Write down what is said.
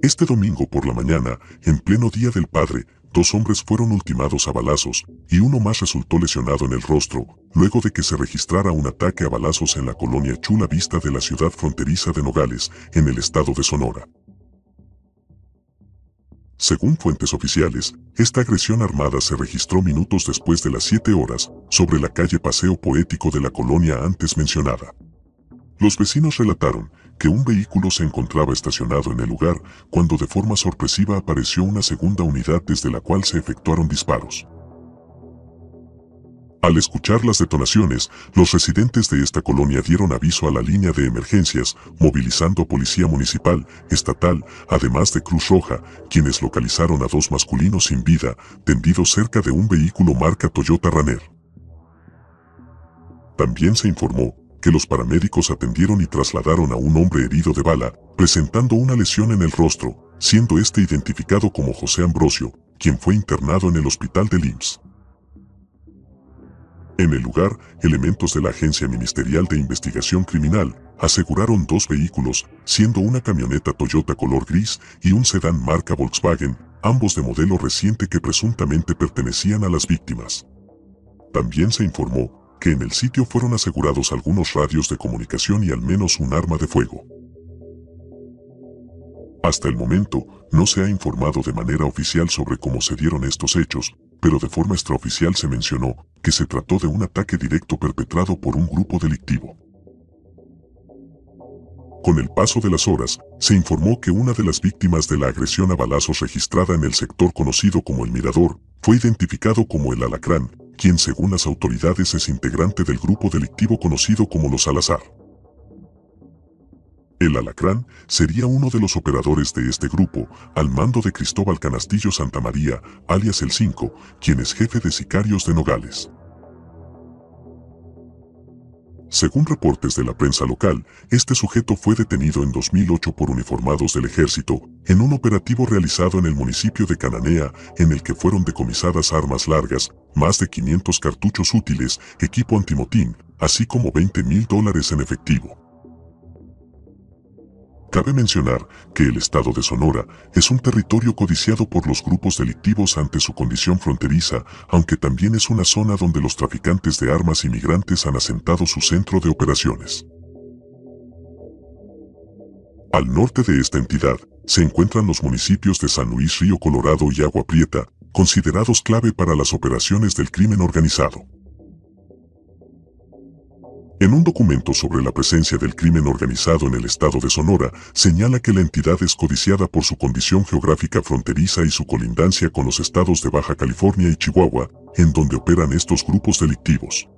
Este domingo por la mañana, en pleno Día del Padre, 2 hombres fueron ultimados a balazos, y uno más resultó lesionado en el rostro, luego de que se registrara un ataque a balazos en la colonia Chula Vista de la ciudad fronteriza de Nogales, en el estado de Sonora. Según fuentes oficiales, esta agresión armada se registró minutos después de las 7 horas, sobre la calle Paseo Poético de la colonia antes mencionada. Los vecinos relataron que un vehículo se encontraba estacionado en el lugar cuando de forma sorpresiva apareció una segunda unidad desde la cual se efectuaron disparos. Al escuchar las detonaciones, los residentes de esta colonia dieron aviso a la línea de emergencias, movilizando a policía municipal, estatal, además de Cruz Roja, quienes localizaron a 2 masculinos sin vida, tendidos cerca de un vehículo marca Toyota Runner. También se informó que los paramédicos atendieron y trasladaron a un hombre herido de bala, presentando una lesión en el rostro, siendo este identificado como José Ambrosio, quien fue internado en el hospital del IMSS. En el lugar, elementos de la Agencia Ministerial de Investigación Criminal aseguraron 2 vehículos, siendo una camioneta Toyota color gris y un sedán marca Volkswagen, ambos de modelo reciente que presuntamente pertenecían a las víctimas. También se informó que en el sitio fueron asegurados algunos radios de comunicación y al menos un arma de fuego. Hasta el momento, no se ha informado de manera oficial sobre cómo se dieron estos hechos, pero de forma extraoficial se mencionó que se trató de un ataque directo perpetrado por un grupo delictivo. Con el paso de las horas, se informó que una de las víctimas de la agresión a balazos registrada en el sector conocido como El Mirador, fue identificado como el Alacrán, quien según las autoridades es integrante del grupo delictivo conocido como Los Salazar. El Alacrán sería uno de los operadores de este grupo, al mando de Cristóbal Canastillo Santamaría, alias El 5, quien es jefe de sicarios de Nogales. Según reportes de la prensa local, este sujeto fue detenido en 2008 por uniformados del ejército, en un operativo realizado en el municipio de Cananea, en el que fueron decomisadas armas largas, más de 500 cartuchos útiles, equipo antimotín, así como $20,000 en efectivo. Cabe mencionar que el estado de Sonora es un territorio codiciado por los grupos delictivos ante su condición fronteriza, aunque también es una zona donde los traficantes de armas inmigrantes han asentado su centro de operaciones. Al norte de esta entidad se encuentran los municipios de San Luis Río Colorado y Agua Prieta, considerados clave para las operaciones del crimen organizado. En un documento sobre la presencia del crimen organizado en el estado de Sonora, señala que la entidad es codiciada por su condición geográfica fronteriza y su colindancia con los estados de Baja California y Chihuahua, en donde operan estos grupos delictivos.